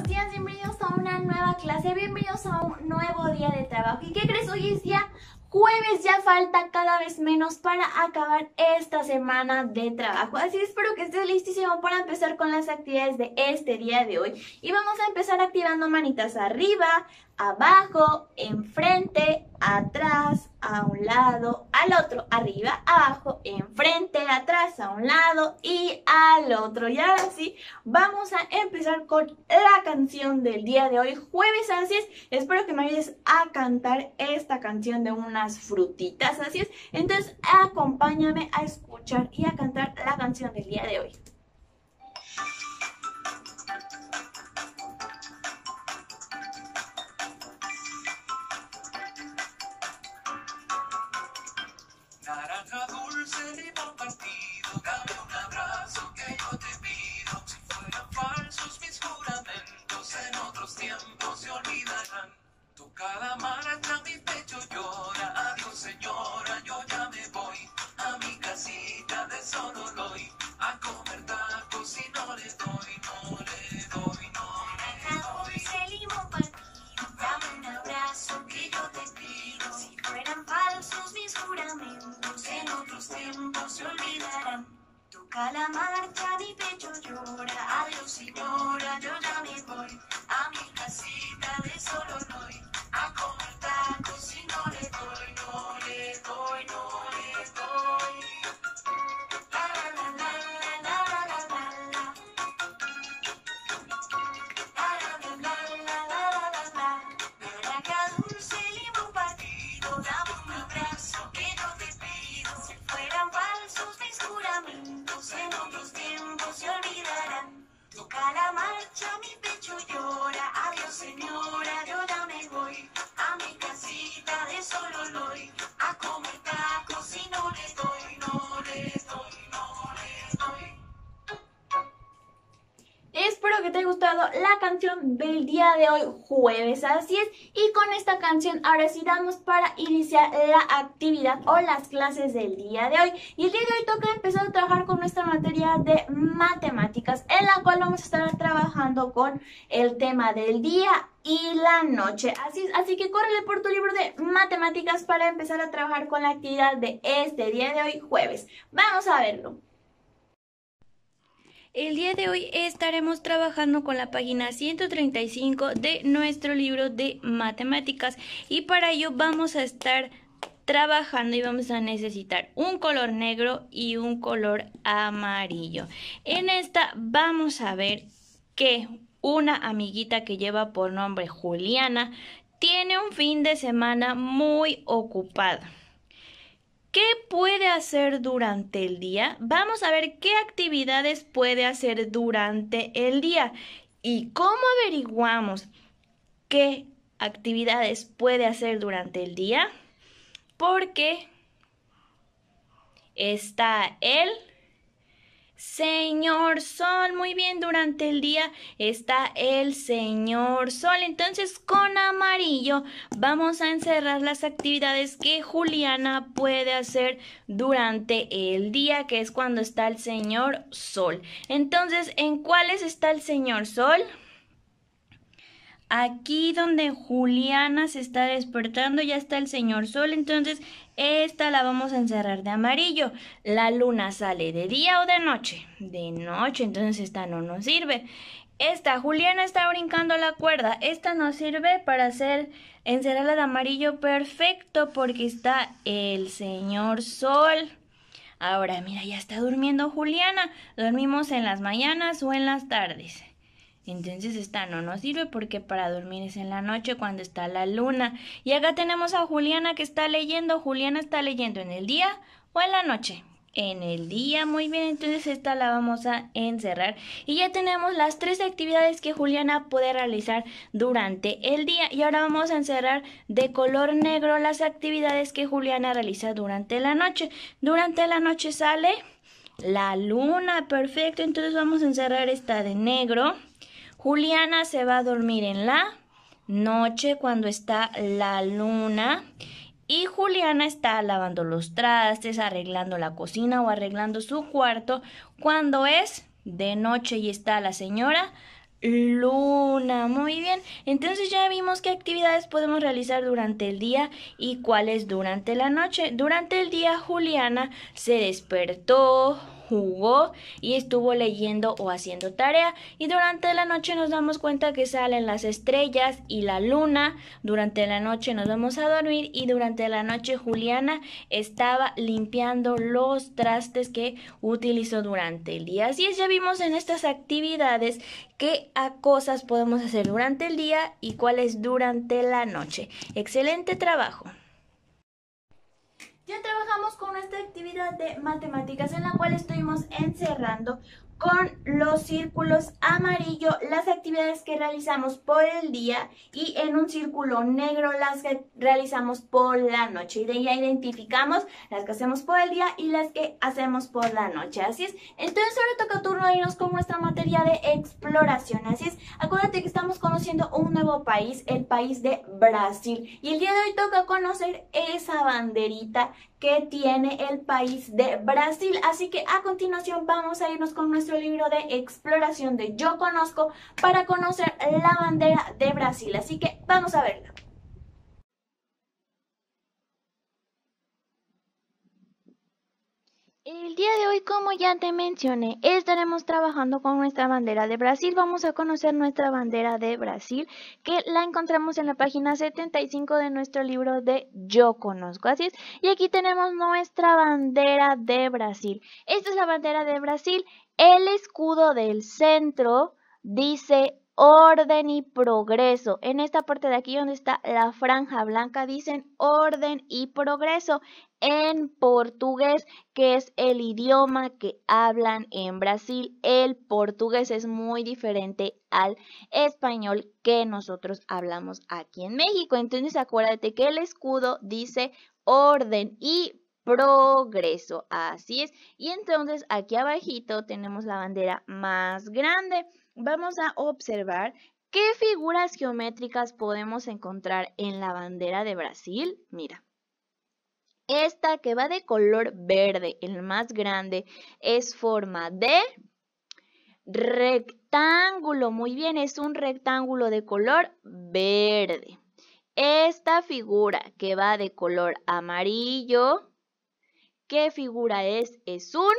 buenos días, bienvenidos a una nueva clase, bienvenidos a un nuevo día de trabajo. ¿Y qué crees? Hoy es día jueves, ya falta cada vez menos para acabar esta semana de trabajo. Así espero que estés listísimo para empezar con las actividades de este día de hoy. Y vamos a empezar activando manitas arriba, abajo, enfrente, atrás, a un lado, al otro, arriba, abajo, enfrente, atrás, a un lado y al otro. Y ahora sí, vamos a empezar con la canción del día de hoy, jueves. Así es, espero que me ayudes a cantar esta canción de unas frutitas. Así es, entonces acompáñame a escuchar y a cantar la canción del día de hoy. Naranja dulce, limón partido, dame un abrazo que yo te pido. Si fueran falsos mis juramentos, en otros tiempos se olvidarán. Tu cada marcha mi pecho llora, adiós señora, yo ya me voy a mi casita de Sololoy, a comer tacos y no le doy, no le doy, no le doy. Dulce limón partido, dame un abrazo que yo te pido. Si fueran falsos mis juramentos, en otros tiempos se olvidarán. Toca la marcha, mi pecho llora, adiós señora, yo ya me voy a mi casita de Sololoy, a comer tacos y no le doy, no le doy, no le doy. La la la la la la la la la. Naranja dulce, limón partido, dame un abrazo que yo te pido. Si fueran falsos mis juramentos, en otros tiempos se olvidarán. Toca la marcha, mi pecho llora, adiós señora, yo ya me voy a mi casita de Sololoy, a comer tacos y no le doy, no le doy, no le doy. Espero que te haya gustado la canción del día de hoy, jueves, así es. Y con esta canción ahora sí damos para iniciar la actividad o las clases del día de hoy. Y el día de hoy toca empezar a trabajar con nuestra materia de matemáticas, en la cual vamos a estar trabajando con el tema del día y la noche. Así que córrele por tu libro de matemáticas para empezar a trabajar con la actividad de este día de hoy, jueves. Vamos a verlo. El día de hoy estaremos trabajando con la página 135 de nuestro libro de matemáticas y para ello vamos a estar trabajando y vamos a necesitar un color negro y un color amarillo. En esta vamos a ver que una amiguita que lleva por nombre Juliana tiene un fin de semana muy ocupado. ¿Qué puede hacer durante el día? Vamos a ver qué actividades puede hacer durante el día. ¿Y cómo averiguamos qué actividades puede hacer durante el día? Porque está el Señor Sol. Muy bien, durante el día está el Señor Sol. Entonces con amarillo vamos a encerrar las actividades que Juliana puede hacer durante el día, que es cuando está el Señor Sol. Entonces, ¿en cuáles está el Señor Sol? Aquí donde Juliana se está despertando ya está el Señor Sol, entonces esta la vamos a encerrar de amarillo. La luna sale de día o de noche. De noche, entonces esta no nos sirve. Esta, Juliana está brincando la cuerda. Esta nos sirve para encerrarla de amarillo perfecto porque está el Señor Sol. Ahora, mira, ya está durmiendo Juliana. Dormimos en las mañanas o en las tardes. Entonces esta no nos sirve porque para dormir es en la noche cuando está la luna. Y acá tenemos a Juliana que está leyendo. Juliana está leyendo en el día o en la noche. En el día, muy bien, entonces esta la vamos a encerrar. Y ya tenemos las 3 actividades que Juliana puede realizar durante el día. Y ahora vamos a encerrar de color negro las actividades que Juliana realiza durante la noche. Durante la noche sale la luna, perfecto, entonces vamos a encerrar esta de negro. Juliana se va a dormir en la noche cuando está la luna y Juliana está lavando los trastes, arreglando la cocina o arreglando su cuarto cuando es de noche y está la señora luna. Muy bien, entonces ya vimos qué actividades podemos realizar durante el día y cuáles durante la noche. Durante el día Juliana se despertó, jugó y estuvo leyendo o haciendo tarea, y durante la noche nos damos cuenta que salen las estrellas y la luna. Durante la noche nos vamos a dormir y durante la noche Juliana estaba limpiando los trastes que utilizó durante el día. Así es, ya vimos en estas actividades qué cosas podemos hacer durante el día y cuáles durante la noche. Excelente trabajo. Ya trabajamos con nuestra actividad de matemáticas en la cual estuvimos encerrando con los círculos amarillo las actividades que realizamos por el día y en un círculo negro las que realizamos por la noche. Y de ahí ya identificamos las que hacemos por el día y las que hacemos por la noche. Así es. Entonces ahora toca turno de irnos con nuestra materia de exploración. Así es. Acuérdate que estamos conociendo un nuevo país, el país de Brasil. Y el día de hoy toca conocer esa banderita que tiene el país de Brasil. Así que a continuación vamos a irnos con nuestro libro de exploración de Yo Conozco para conocer la bandera de Brasil. Así que vamos a verla. El día de hoy, como ya te mencioné, estaremos trabajando con nuestra bandera de Brasil. Vamos a conocer nuestra bandera de Brasil, que la encontramos en la página 75 de nuestro libro de Yo Conozco. Así es, y aquí tenemos nuestra bandera de Brasil. Esta es la bandera de Brasil. El escudo del centro dice orden y progreso. En esta parte de aquí donde está la franja blanca dicen orden y progreso en portugués, que es el idioma que hablan en Brasil. El portugués es muy diferente al español que nosotros hablamos aquí en México. Entonces acuérdate que el escudo dice orden y progreso, así es. Y entonces aquí abajito tenemos la bandera más grande. Vamos a observar qué figuras geométricas podemos encontrar en la bandera de Brasil. Mira, esta que va de color verde, el más grande, es forma de rectángulo. Muy bien, es un rectángulo de color verde. Esta figura que va de color amarillo, ¿qué figura es? Es un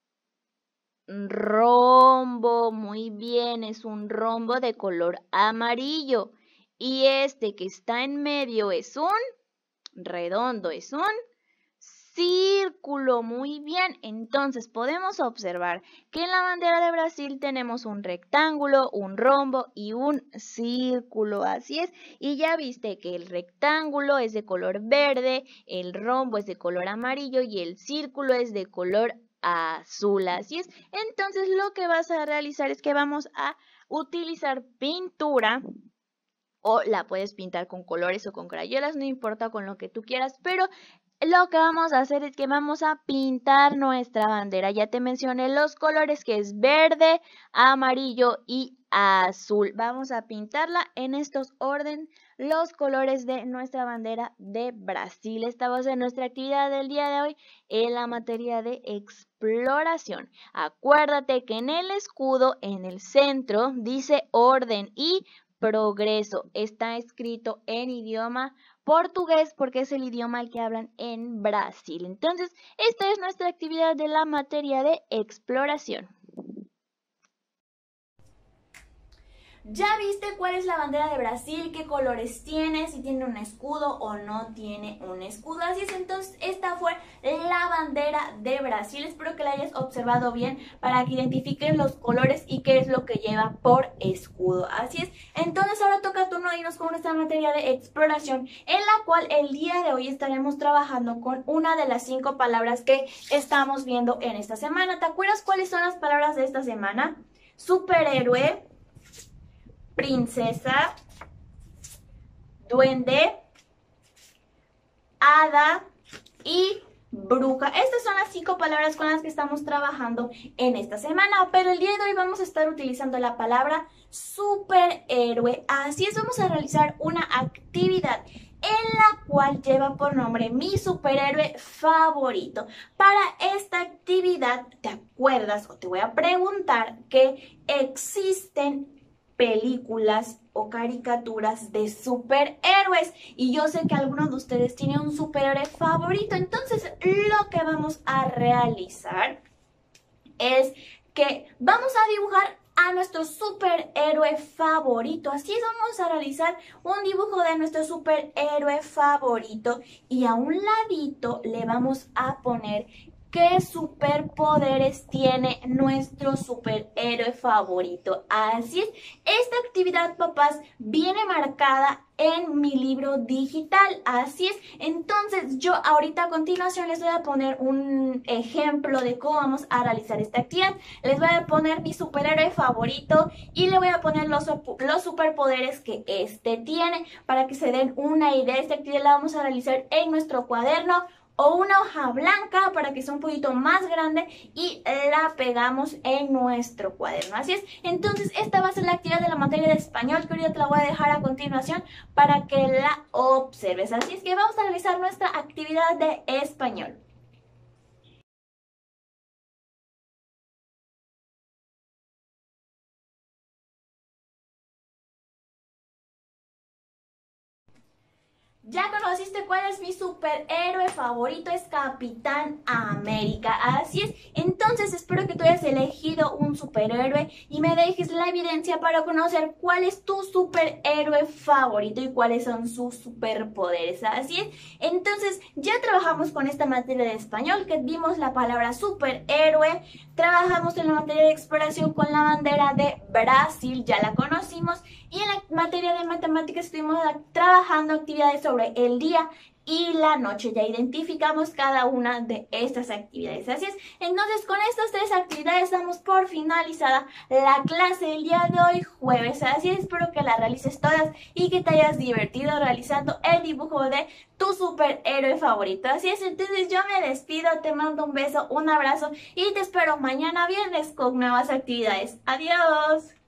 rombo. Muy bien, es un rombo de color amarillo. Y este que está en medio es un redondo, es un círculo. Muy bien, entonces podemos observar que en la bandera de Brasil tenemos un rectángulo, un rombo y un círculo. Así es, y ya viste que el rectángulo es de color verde, el rombo es de color amarillo y el círculo es de color azul. Así es, entonces lo que vas a realizar es que vamos a utilizar pintura, o la puedes pintar con colores o con crayolas, no importa, con lo que tú quieras, pero lo que vamos a hacer es que vamos a pintar nuestra bandera. Ya te mencioné los colores, que es verde, amarillo y azul. Vamos a pintarla en estos orden, los colores de nuestra bandera de Brasil. Esta va a ser nuestra actividad del día de hoy en la materia de exploración. Acuérdate que en el escudo, en el centro, dice orden y progreso. Está escrito en idioma portugués porque es el idioma al que hablan en Brasil. Entonces, esta es nuestra actividad de la materia de exploración. ¿Ya viste cuál es la bandera de Brasil? ¿Qué colores tiene? Si tiene un escudo o no tiene un escudo. Así es, entonces esta fue la bandera de Brasil. Espero que la hayas observado bien para que identifiques los colores y qué es lo que lleva por escudo. Así es, entonces ahora toca turno de irnos con nuestra materia de exploración, en la cual el día de hoy estaremos trabajando con una de las 5 palabras que estamos viendo en esta semana. ¿Te acuerdas cuáles son las palabras de esta semana? Superhéroe, princesa, duende, hada y bruja. Estas son las 5 palabras con las que estamos trabajando en esta semana, pero el día de hoy vamos a estar utilizando la palabra superhéroe. Así es, vamos a realizar una actividad en la cual lleva por nombre mi superhéroe favorito. Para esta actividad, ¿te acuerdas o te voy a preguntar que existen películas o caricaturas de superhéroes. Y yo sé que algunos de ustedes tienen un superhéroe favorito. Entonces, lo que vamos a realizar es que vamos a dibujar a nuestro superhéroe favorito. Así es, vamos a realizar un dibujo de nuestro superhéroe favorito y a un ladito le vamos a poner qué superpoderes tiene nuestro superhéroe favorito. Así es, esta actividad, papás, viene marcada en mi libro digital. Así es, entonces yo ahorita a continuación les voy a poner un ejemplo de cómo vamos a realizar esta actividad. Les voy a poner mi superhéroe favorito y le voy a poner los superpoderes que este tiene para que se den una idea. Esta actividad la vamos a realizar en nuestro cuaderno o una hoja blanca para que sea un poquito más grande y la pegamos en nuestro cuaderno. Así es, entonces esta va a ser la actividad de la materia de español que ahorita te la voy a dejar a continuación para que la observes. Así es que vamos a realizar nuestra actividad de español. Ya conociste cuál es mi superhéroe favorito, es Capitán América. Así es, entonces espero que tú hayas elegido un superhéroe y me dejes la evidencia para conocer cuál es tu superhéroe favorito y cuáles son sus superpoderes. Así es, entonces ya trabajamos con esta materia de español que vimos la palabra superhéroe, trabajamos en la materia de exploración con la bandera de Brasil, ya la conocimos, y en la materia de matemáticas estuvimos trabajando actividades sobre el día y la noche. Ya identificamos cada una de estas actividades. Así es, entonces con estas 3 actividades damos por finalizada la clase del día de hoy, jueves. Así es, espero que la realices todas y que te hayas divertido realizando el dibujo de tu superhéroe favorito. Así es, entonces yo me despido, te mando un beso, un abrazo y te espero mañana viernes con nuevas actividades. Adiós.